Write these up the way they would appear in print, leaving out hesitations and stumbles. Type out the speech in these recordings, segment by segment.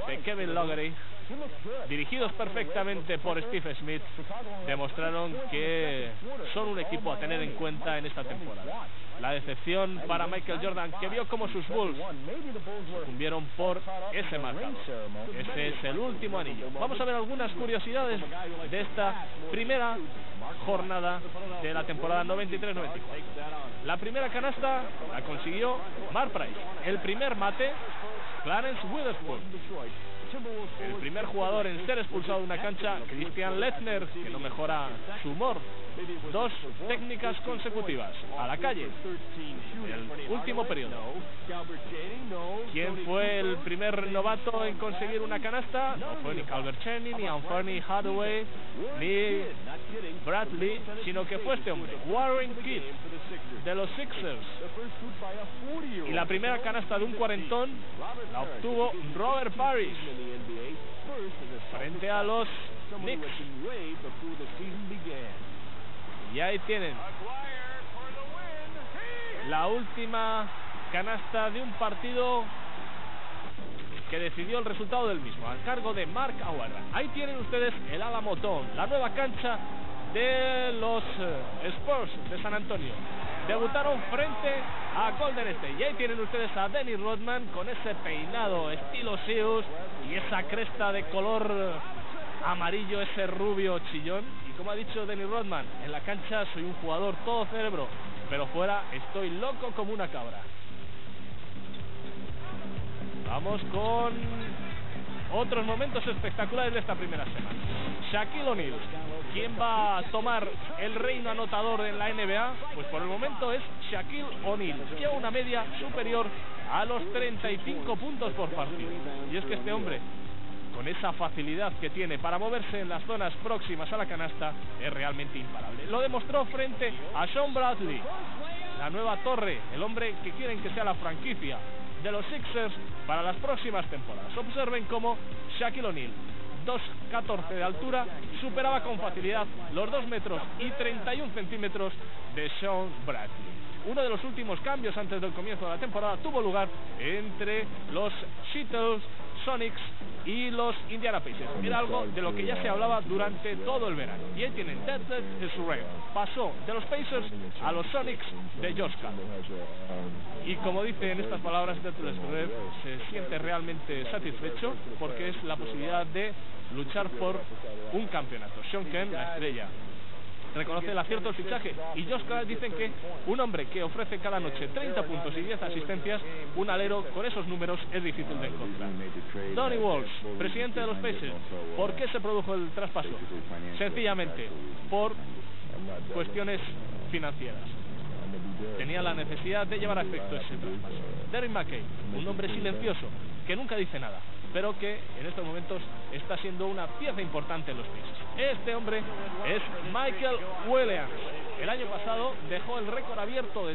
de Kevin Loughery, dirigidos perfectamente por Steve Smith, demostraron que son un equipo a tener en cuenta en esta temporada. La decepción para Michael Jordan, que vio como sus Bulls sucumbieron por ese marcador. Ese es el último anillo. Vamos a ver algunas curiosidades de esta primera jornada de la temporada 93-94. La primera canasta la consiguió Mark Price. El primer mate, Clarence Witherspoon. El primer jugador en ser expulsado de una cancha, Christian Lechner, que no mejora su humor. 2 técnicas consecutivas a la calle. El último periodo. ¿Quién fue el primer novato en conseguir una canasta? No fue ni Calvert Cheney, ni Anthony Hardaway, ni Bradley, sino que fue este hombre, Warren Kidd, de los Sixers. Y la primera canasta de un cuarentón la obtuvo Robert Parrish frente a los Knicks. Y ahí tienen la última canasta de un partido que decidió el resultado del mismo, a cargo de Mark Aguirre. Ahí tienen ustedes el Alamo Dome, la nueva cancha de los Spurs de San Antonio. Debutaron frente a Golden State. Y ahí tienen ustedes a Dennis Rodman con ese peinado estilo Zeus y esa cresta de color amarillo, ese rubio chillón. Y como ha dicho Dennis Rodman, en la cancha soy un jugador todo cerebro, pero fuera estoy loco como una cabra. Vamos con otros momentos espectaculares de esta primera semana. Shaquille O'Neal, ¿quién va a tomar el reino anotador en la NBA? Pues por el momento es Shaquille O'Neal. Lleva una media superior a los 35 puntos por partido. Y es que este hombre, con esa facilidad que tiene para moverse en las zonas próximas a la canasta, es realmente imparable. Lo demostró frente a Shawn Bradley, la nueva torre, el hombre que quieren que sea la franquicia de los Sixers para las próximas temporadas. Observen cómo Shaquille O'Neal, 2'14" de altura, superaba con facilidad los 2 metros y 31 centímetros de Shawn Bradley. Uno de los últimos cambios antes del comienzo de la temporada tuvo lugar entre los Seattle Sonics y los Indiana Pacers. Era algo de lo que ya se hablaba durante todo el verano. Y ahí tienen Detlef Schrempf. Pasó de los Pacers a los Sonics de Josh Carroll. Y como dice en estas palabras, Detlef Schrempf se siente realmente satisfecho porque es la posibilidad de luchar por un campeonato. Sean Kemp, la estrella, reconoce el acierto del fichaje, y Josh Carroll dicen que un hombre que ofrece cada noche 30 puntos y 10 asistencias, un alero con esos números es difícil de encontrar. Donnie Walsh, presidente de los Pacers, ¿por qué se produjo el traspaso? Sencillamente por cuestiones financieras. Tenía la necesidad de llevar a efecto ese traspaso. Derrick McKay, un hombre silencioso que nunca dice nada, pero que en estos momentos está siendo una pieza importante en los Pacers. Este hombre es Michael Williams. El año pasado dejó el récord abierto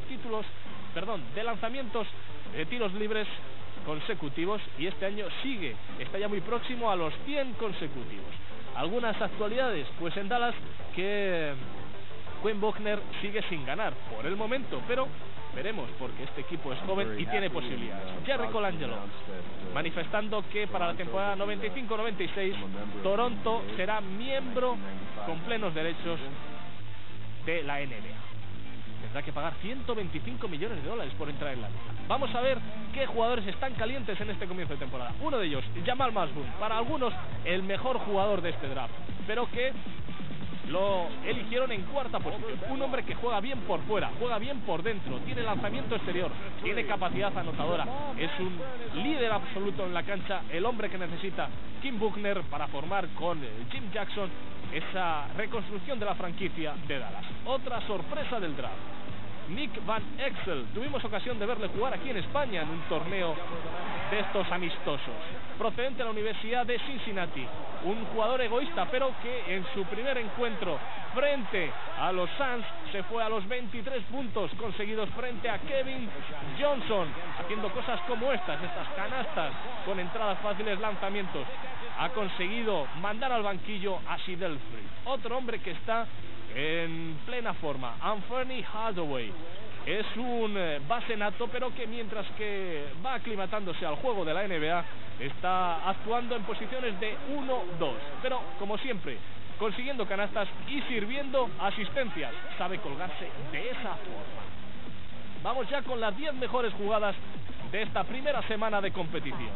de lanzamientos de tiros libres consecutivos, y este año está ya muy próximo a los 100 consecutivos. Algunas actualidades, pues en Dallas, que Quinn Buckner sigue sin ganar por el momento, pero veremos, porque este equipo es joven y tiene posibilidades. Jerry Colangelo manifestando que para la temporada 95-96 Toronto será miembro con plenos derechos de la NBA. Tendrá que pagar $125 millones por entrar en la liga. Vamos a ver qué jugadores están calientes en este comienzo de temporada. Uno de ellos, Jamal Mashburn, para algunos el mejor jugador de este draft, pero que lo eligieron en cuarta posición. Un hombre que juega bien por fuera, juega bien por dentro, tiene lanzamiento exterior, tiene capacidad anotadora, es un líder absoluto en la cancha, el hombre que necesita Quinn Buckner para formar con Jim Jackson esa reconstrucción de la franquicia de Dallas. Otra sorpresa del draft, Nick Van Exel. Tuvimos ocasión de verle jugar aquí en España en un torneo de estos amistosos, procedente de la Universidad de Cincinnati. Un jugador egoísta, pero que en su primer encuentro frente a los Suns se fue a los 23 puntos conseguidos frente a Kevin Johnson, haciendo cosas como estas canastas con entradas fáciles, lanzamientos. Ha conseguido mandar al banquillo a Sidel Free. Otro hombre que está en plena forma, Anthony Hardaway. es un base nato, pero que mientras que va aclimatándose al juego de la NBA, está actuando en posiciones de 1-2, pero como siempre, consiguiendo canastas y sirviendo asistencias. Sabe colgarse de esa forma. Vamos ya con las 10 mejores jugadas de esta primera semana de competición.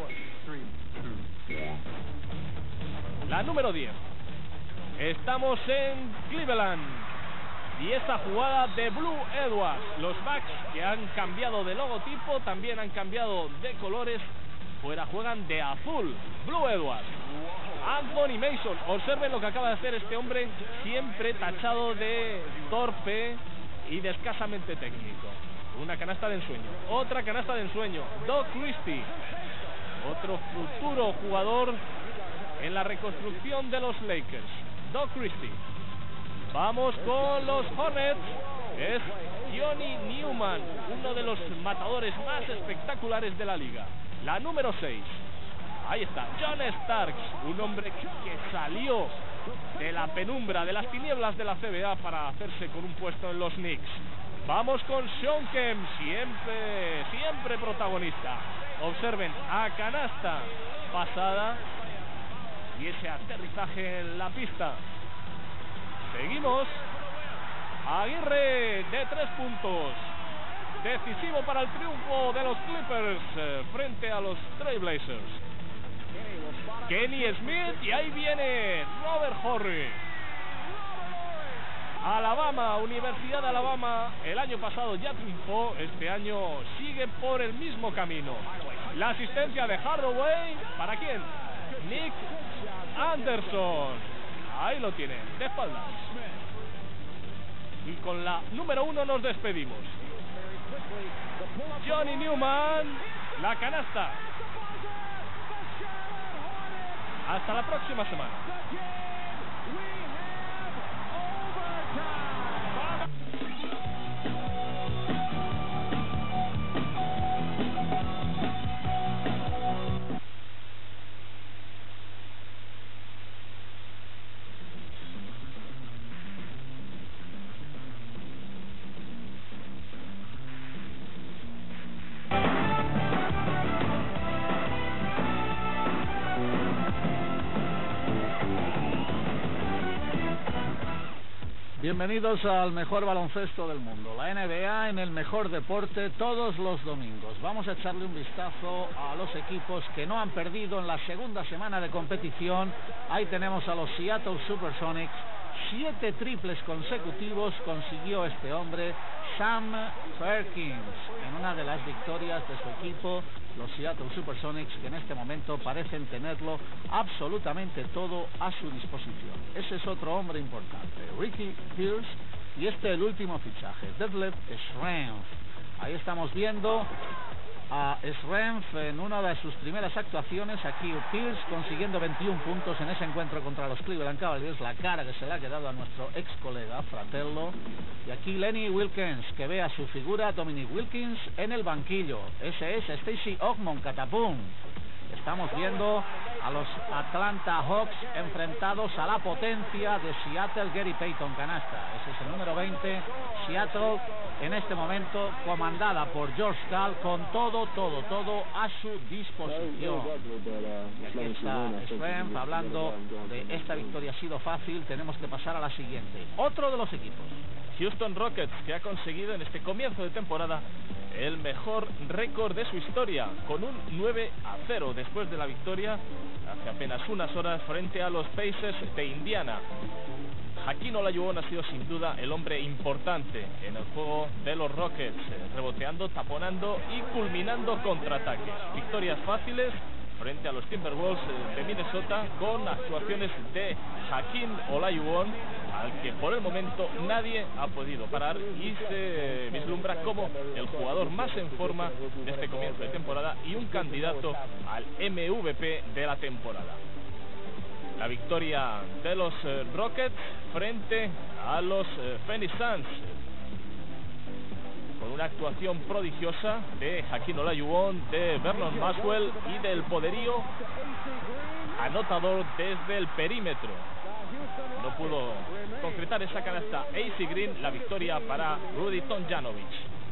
La número 10. Estamos en Cleveland. Y esta jugada de Blue Edwards. Los Bucks, que han cambiado de logotipo, también han cambiado de colores. Fuera juegan de azul. Blue Edwards. Anthony Mason. Observen lo que acaba de hacer este hombre, siempre tachado de torpe y de escasamente técnico. Una canasta de ensueño. Otra canasta de ensueño. Doc Christie. Otro futuro jugador en la reconstrucción de los Lakers. Doc Christie. Vamos con los Hornets. Es Johnny Newman, uno de los matadores más espectaculares de la liga. La número 6. Ahí está, John Starks, un hombre que salió de la penumbra, de las tinieblas de la CBA para hacerse con un puesto en los Knicks. Vamos con Sean Kemp, siempre protagonista. Observen, a canasta pasada y ese aterrizaje en la pista. Seguimos. Aguirre de 3 puntos. Decisivo para el triunfo de los Clippers frente a los Trailblazers. Kenny Smith y ahí viene Robert Horry. Alabama, Universidad de Alabama, el año pasado ya triunfó, este año sigue por el mismo camino. La asistencia de Hardaway, ¿para quién? Nick Anderson. Ahí lo tienen, de espaldas. Y con la número 1 nos despedimos. Johnny Newman, la canasta. Hasta la próxima semana. Bienvenidos al mejor baloncesto del mundo, la NBA en el mejor deporte todos los domingos. Vamos a echarle un vistazo a los equipos que no han perdido en la segunda semana de competición. Ahí tenemos a los Seattle Supersonics. 7 triples consecutivos consiguió este hombre, Sam Perkins, en una de las victorias de su equipo, los Seattle Supersonics, que en este momento parecen tenerlo absolutamente todo a su disposición. Ese es otro hombre importante, Ricky Pierce, y el último fichaje, Detlef Schrempf. Ahí estamos viendo a Schrempf en una de sus primeras actuaciones. Aquí Pierce consiguiendo 21 puntos en ese encuentro contra los Cleveland Cavaliers, la cara que se le ha quedado a nuestro ex colega Fratello. Y aquí Lenny Wilkins, que ve a su figura Dominic Wilkins en el banquillo. Ese es Stacey Ogmon, catapum. Estamos viendo a los Atlanta Hawks enfrentados a la potencia de Seattle, Gary Payton, canasta. Ese es el número 20, Seattle, en este momento comandada por George Karl, con todo a su disposición. Y aquí está Schrempf hablando de esta victoria ha sido fácil, tenemos que pasar a la siguiente. Otro de los equipos, Houston Rockets, que ha conseguido en este comienzo de temporada el mejor récord de su historia, con un 9-0 después de la victoria hace apenas unas horas frente a los Pacers de Indiana. Hakeem Olajuwon ha sido sin duda el hombre importante en el juego de los Rockets, reboteando, taponando y culminando contraataques. Victorias fáciles frente a los Timberwolves de Minnesota, con actuaciones de Hakeem Olajuwon, al que por el momento nadie ha podido parar, y se vislumbra como el jugador más en forma de este comienzo de temporada y un candidato al MVP de la temporada. La victoria de los Rockets frente a los Phoenix Suns, con una actuación prodigiosa de Hakeem Olajuwon, de Vernon Maxwell y del poderío anotador desde el perímetro. no pudo concretar esa canasta AC Green. La victoria para Rudy Tomljanovic.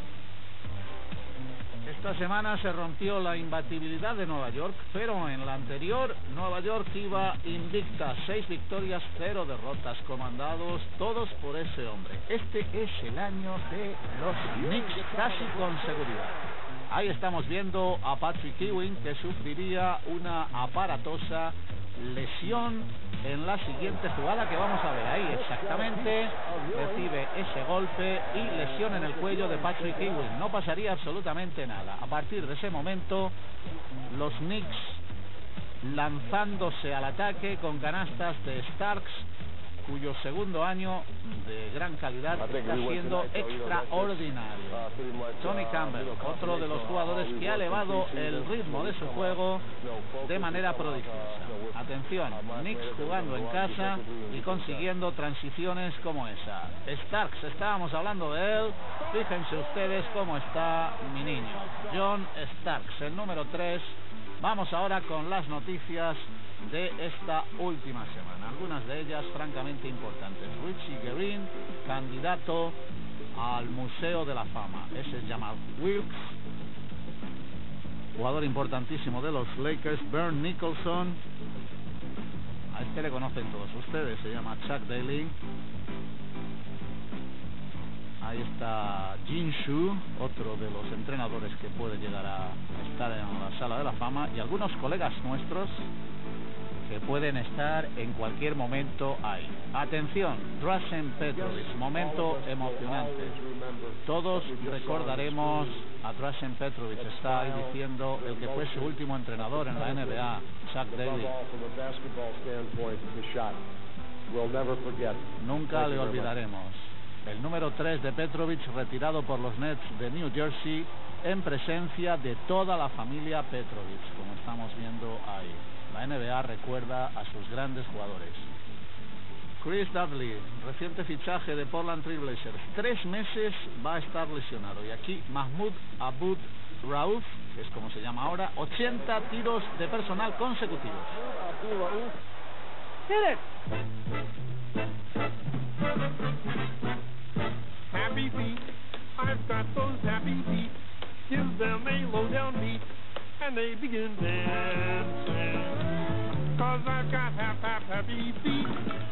Esta semana se rompió la imbatibilidad de Nueva York, pero en la anterior Nueva York iba invicta, 6 victorias, 0 derrotas, comandados todos por ese hombre. Este es el año de los Knicks, casi con seguridad. Ahí estamos viendo a Patrick Ewing, que sufriría una aparatosa lesión en la siguiente jugada que vamos a ver. Ahí exactamente recibe ese golpe y lesión en el cuello de Patrick Ewing. No pasaría absolutamente nada. A partir de ese momento, los Knicks lanzándose al ataque con canastas de Starks, cuyo segundo año de gran calidad está siendo extraordinario. Tony Campbell, otro de los jugadores que ha elevado el ritmo de su juego de manera prodigiosa. Atención, Knicks jugando en casa y consiguiendo transiciones como esa. Starks, estábamos hablando de él. Fíjense ustedes cómo está mi niño, John Starks, el número 3. Vamos ahora con las noticias de esta última semana, algunas de ellas francamente importantes. Richie Guerin, candidato al Museo de la Fama. Ese es Jamal Wilkes, jugador importantísimo de los Lakers. Bernd Nicholson, a este le conocen todos ustedes, se llama Chuck Daly. Ahí está Jin Shu, otro de los entrenadores que puede llegar a estar en la Sala de la Fama, y algunos colegas nuestros que pueden estar en cualquier momento ahí. Atención, Drazen Petrovic, momento emocionante. Todos recordaremos a Drazen Petrovic, está ahí diciendo el que fue su último entrenador en la NBA, Chuck Daly. Nunca le olvidaremos. El número 3 de Petrovic, retirado por los Nets de New Jersey, en presencia de toda la familia Petrovic, como estamos viendo ahí. La NBA recuerda a sus grandes jugadores. Chris Dudley, reciente fichaje de Portland Trail Blazers, 3 meses va a estar lesionado. Y aquí Mahmoud Abud Rauf, que es como se llama ahora, 80 tiros de personal consecutivos. Happy feet, I've got those happy feet. Give them a low down beat and they begin dancing. 'Cause I've got happy feet.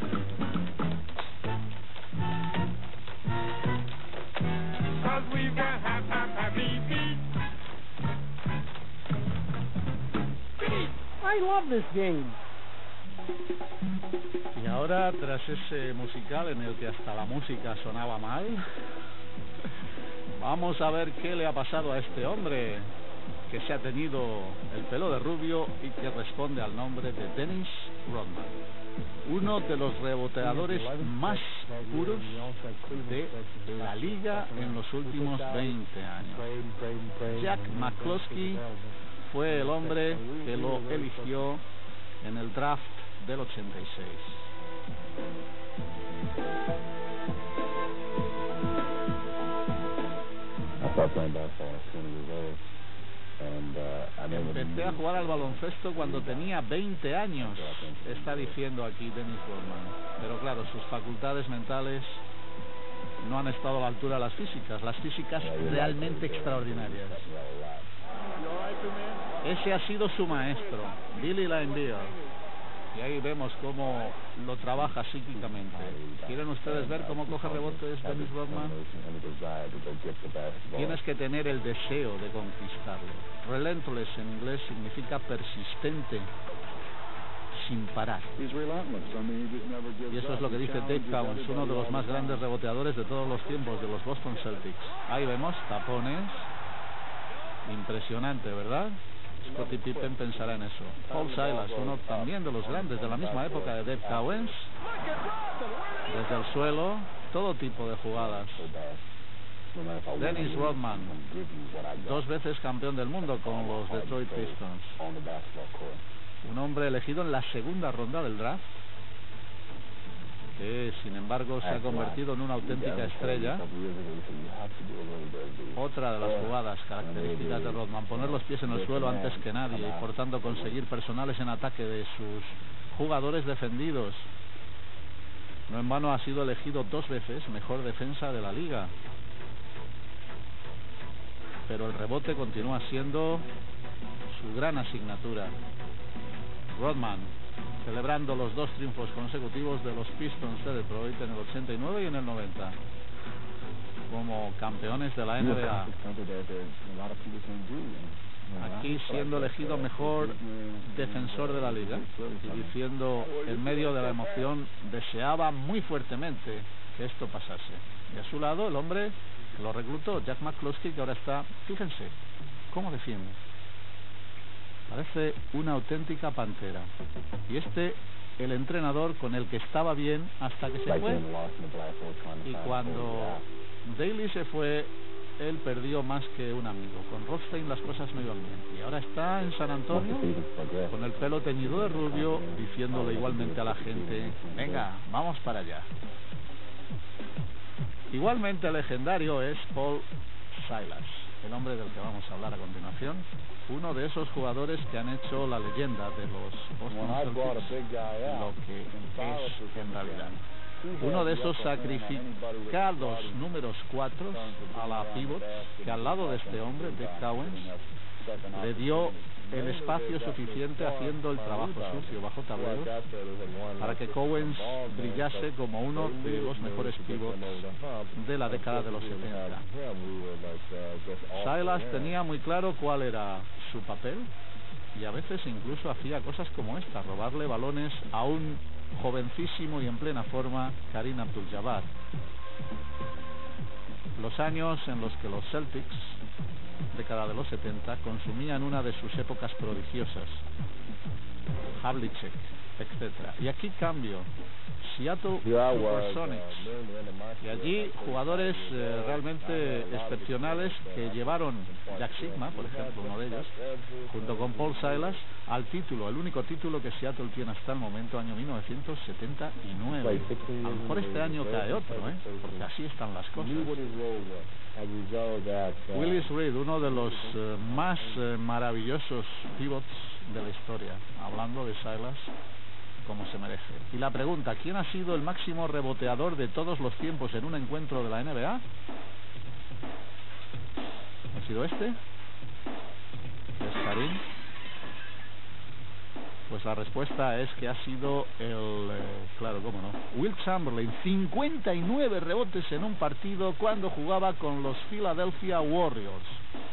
'Cause we've got happy feet. I love this game. Y ahora, tras ese musical en el que hasta la música sonaba mal, vamos a ver qué le ha pasado a este hombre que se ha tenido el pelo de rubio y que responde al nombre de Dennis Rodman, uno de los reboteadores más puros de la liga en los últimos 20 años. Jack McCloskey fue el hombre que lo eligió en el draft del 86. Empecé a jugar al baloncesto cuando tenía 20 años, está diciendo aquí Dennis Rodman. Pero claro, sus facultades mentales no han estado a la altura de las físicas realmente extraordinarias. Ese ha sido su maestro, Billy Laimbeer. Y ahí vemos cómo lo trabaja psíquicamente. ¿Quieren ustedes ver cómo coge rebotes Dennis Rodman? Tienes que tener el deseo de conquistarlo. Relentless en inglés significa persistente, sin parar. Y eso es lo que dice Dave Cowens, uno de los más grandes reboteadores de todos los tiempos de los Boston Celtics. Ahí vemos tapones. Impresionante, ¿verdad? Scottie Pippen pensará en eso. Paul Silas, uno también de los grandes de la misma época de Dave Cowens. Desde el suelo, todo tipo de jugadas. Dennis Rodman, 2 veces campeón del mundo con los Detroit Pistons. Un hombre elegido en la segunda ronda del draft, que sin embargo se ha convertido en una auténtica estrella. Otra de las jugadas características de Rodman, poner los pies en el suelo antes que nadie y por tanto conseguir personales en ataque de sus jugadores defendidos. No en vano ha sido elegido 2 veces mejor defensa de la liga. Pero el rebote continúa siendo su gran asignatura. Rodman, celebrando los 2 triunfos consecutivos de los Pistons de Detroit en el 89 y en el 90 como campeones de la NBA. Aquí siendo elegido mejor defensor de la liga y diciendo en medio de la emoción deseaba muy fuertemente que esto pasase. Y a su lado el hombre que lo reclutó, Jack McCloskey, que ahora está, fíjense cómo defiende, parece una auténtica pantera. Y el entrenador con el que estaba bien hasta que se fue, y cuando Daly se fue, él perdió más que un amigo. Con Rothstein las cosas no iban bien, y ahora está en San Antonio con el pelo teñido de rubio, diciéndole igualmente a la gente: venga, vamos para allá. Igualmente legendario es Paul Silas, el hombre del que vamos a hablar a continuación, uno de esos jugadores que han hecho la leyenda de los Boston Celtics lo que es en realidad. Uno de esos sacrificados números 4 a la pivot, que al lado de este hombre, Dick Cowens, le dio el espacio suficiente haciendo el trabajo sucio bajo tablero para que Cowens brillase como uno de los mejores pivots de la década de los 70. Silas tenía muy claro cuál era su papel y a veces incluso hacía cosas como esta: robarle balones a un jovencísimo y en plena forma Kareem Abdul-Jabbar. Los años en los que los Celtics, década de los 70, consumían una de sus épocas prodigiosas, Havlicek, etc. Y aquí cambio, Seattle Supersonics, y allí jugadores realmente excepcionales que llevaron, Jack Sigma, por ejemplo, uno de ellos, junto con Paul Silas, al título, el único título que Seattle tiene hasta el momento, año 1979. A lo mejor este año cae otro, porque así están las cosas. Willis Reed, uno de los más maravillosos pivots de la historia, hablando de Silas como se merece. Y la pregunta: ¿quién ha sido el máximo reboteador de todos los tiempos en un encuentro de la NBA? ¿Ha sido este? ¿Es Karim? Pues la respuesta es que ha sido claro, cómo no, Wilt Chamberlain. 59 rebotes en un partido cuando jugaba con los Philadelphia Warriors.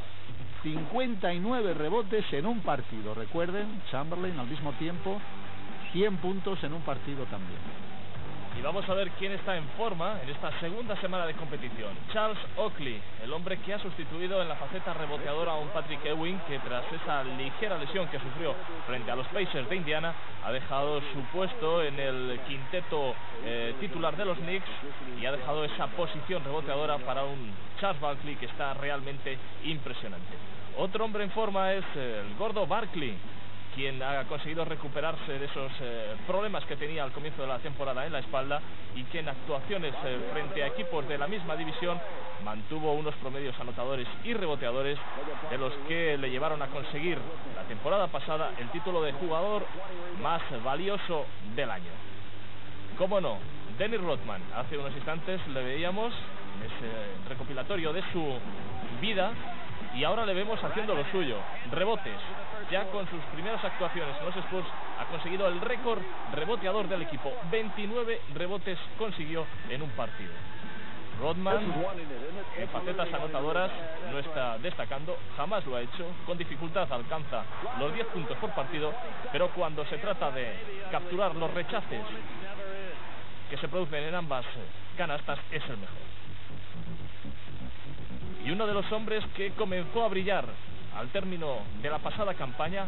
59 rebotes en un partido. Recuerden, Chamberlain al mismo tiempo 100 puntos en un partido también. Y vamos a ver quién está en forma en esta segunda semana de competición. Charles Oakley, el hombre que ha sustituido en la faceta reboteadora a un Patrick Ewing, que tras esa ligera lesión que sufrió frente a los Pacers de Indiana, ha dejado su puesto en el quinteto titular de los Knicks y ha dejado esa posición reboteadora para un Charles Barkley que está realmente impresionante. Otro hombre en forma es el gordo Barkley, quien ha conseguido recuperarse de esos problemas que tenía al comienzo de la temporada en la espalda, y que en actuaciones frente a equipos de la misma división mantuvo unos promedios anotadores y reboteadores de los que le llevaron a conseguir la temporada pasada el título de jugador más valioso del año. ¿Cómo no? Dennis Rodman, hace unos instantes le veíamos en ese recopilatorio de su vida, y ahora le vemos haciendo lo suyo, rebotes. Ya con sus primeras actuaciones en los Spurs ha conseguido el récord reboteador del equipo. 29 rebotes consiguió en un partido. Rodman en facetas anotadoras no está destacando, jamás lo ha hecho, con dificultad alcanza los 10 puntos por partido, pero cuando se trata de capturar los rechaces que se producen en ambas canastas es el mejor. Y uno de los hombres que comenzó a brillar al término de la pasada campaña,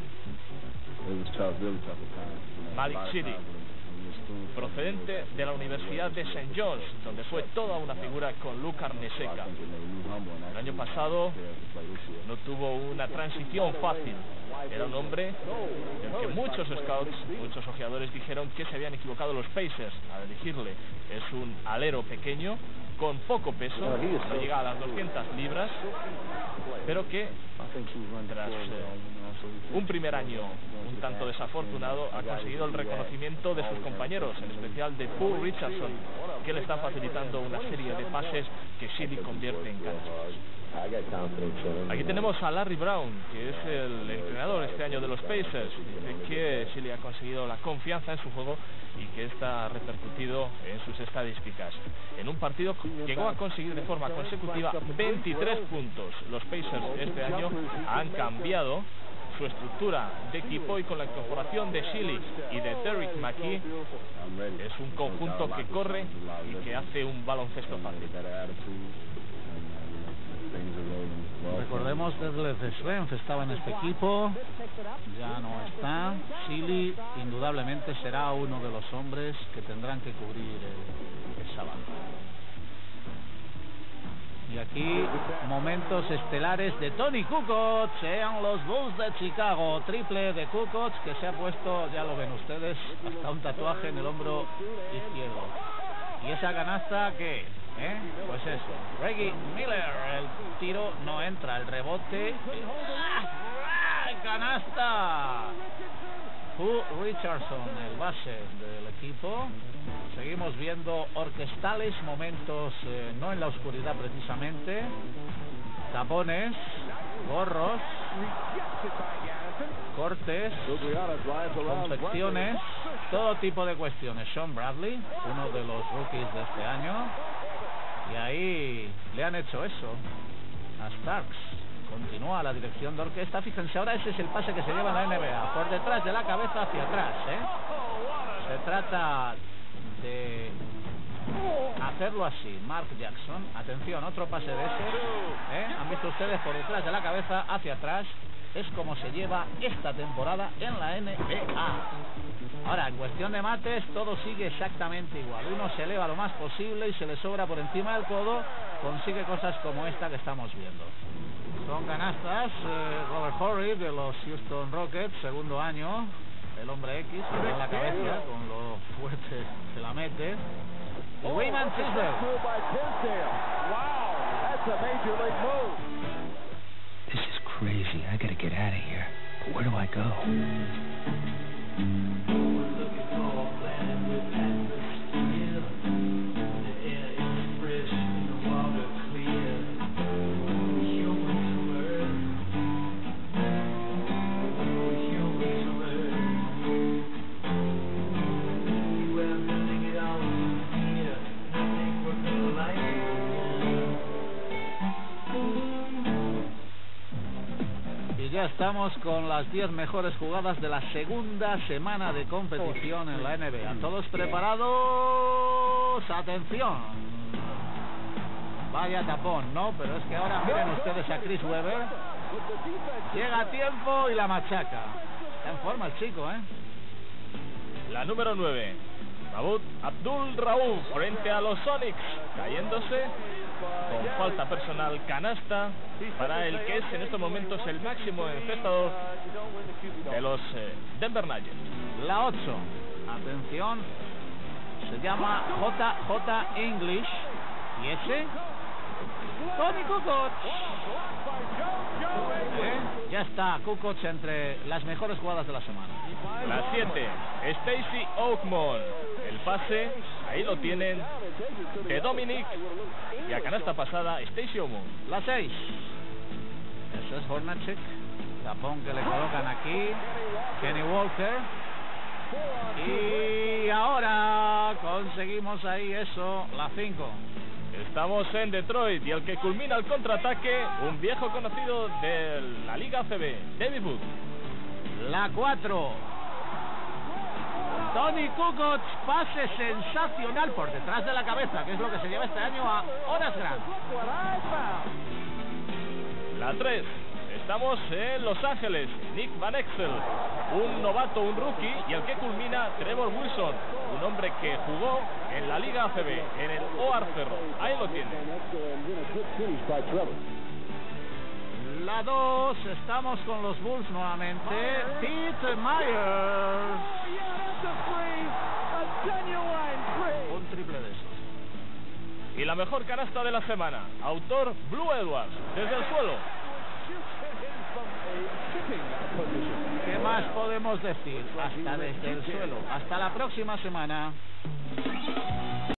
Malik Chiri, procedente de la Universidad de St. John's, donde fue toda una figura con Luka Arneseka. El año pasado no tuvo una transición fácil. Era un hombre del que muchos scouts, muchos ojeadores dijeron que se habían equivocado los Pacers al elegirle. Es un alero pequeño con poco peso, no llega a las 200 libras, pero que tras un primer año un tanto desafortunado ha conseguido el reconocimiento de sus compañeros, en especial de Paul Richardson, que le está facilitando una serie de pases que Sealy convierte en canastas. Aquí tenemos a Larry Brown, que es el entrenador este año de los Pacers. Dice que Sealy ha conseguido la confianza en su juego y que está repercutido en sus estadísticas. En un partido llegó a conseguir de forma consecutiva 23 puntos. Los Pacers este año han cambiado su estructura de equipo y con la incorporación de Sealy y de Derrick McKee es un conjunto que corre y que hace un baloncesto fácil. Recordemos, Detlef Schrempf estaba en este equipo, ya no está. Sealy indudablemente será uno de los hombres que tendrán que cubrir esa banda. Y aquí momentos estelares de Tony Kukoc en los Bulls de Chicago. Triple de Kukoc, que se ha puesto, ya lo ven ustedes, hasta un tatuaje en el hombro izquierdo. Y esa canasta que, pues eso, Reggie Miller, el tiro no entra, el rebote, canasta. Paul Richardson, el base del equipo. Seguimos viendo orquestales momentos, no en la oscuridad precisamente, tapones, gorros, cortes, confecciones, todo tipo de cuestiones. Sean Bradley, uno de los rookies de este año, y ahí le han hecho eso a Starks. Continúa la dirección de orquesta. Fíjense, ahora ese es el pase que se lleva en la NBA, por detrás de la cabeza hacia atrás, Se trata de hacerlo así. Mark Jackson, atención, otro pase de ese, han visto ustedes, por detrás de la cabeza hacia atrás. Es como se lleva esta temporada en la NBA. Ahora, en cuestión de mates, todo sigue exactamente igual. Uno se eleva lo más posible y se le sobra por encima del codo, consigue cosas como esta que estamos viendo. Son canastas. Robert Horry de los Houston Rockets, segundo año, el hombre X, en la cabeza, con lo fuerte se la mete. Y Wyman Tisdale. This is crazy. I gotta get out of here. Where do I go? Ya estamos con las 10 mejores jugadas de la segunda semana de competición en la NBA. ¿Todos preparados? ¡Atención! Vaya tapón, ¿no? Pero es que ahora miren ustedes a Chris Webber. Llega a tiempo y la machaca. Está en forma el chico, La número 9, Mahmoud Abdul-Rauf, frente a los Sonics, cayéndose con falta personal, canasta para el que es en estos momentos el máximo encestador de los Denver Nuggets. La 8, atención, se llama JJ English. Y ese, Tony Kukoc. Ya está Kukoc entre las mejores jugadas de la semana. La 7, Stacey Oakmon. El pase, ahí lo tienen, de Dominic. Y a canasta pasada, Stacey Oakmon. La 6. Eso es Hornacek. Tapón que le colocan aquí. Kenny Walker. Y ahora conseguimos ahí eso, la 5. Estamos en Detroit y el que culmina el contraataque, un viejo conocido de la Liga ACB, David Wood. La 4. Tony Kukoc, pase sensacional por detrás de la cabeza, que es lo que se lleva este año a Horace Grant. La 3. Estamos en Los Ángeles, Nick Van Exel, un novato, un rookie, y el que culmina, Trevor Wilson, un hombre que jugó en la Liga ACB, en el OAR Ferro. Ahí lo tiene. La 2, estamos con los Bulls nuevamente, Pete Myers. Un triple de esos. Y la mejor canasta de la semana, autor Blue Edwards, desde el suelo. ¿Qué más podemos decir? Hasta desde el suelo. Hasta la próxima semana.